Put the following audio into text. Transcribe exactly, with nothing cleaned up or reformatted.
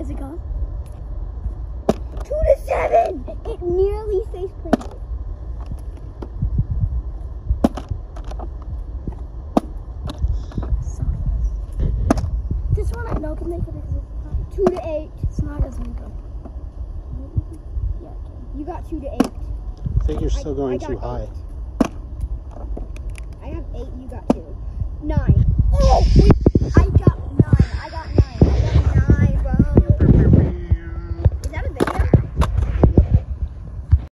Is it gone? Two to seven! It, it nearly face planted. This one I know can make it because it's two to eight. It's not as good. Yeah, okay. You got two to eight. I think you're still I, going I too high. Eight. I have eight, you got two.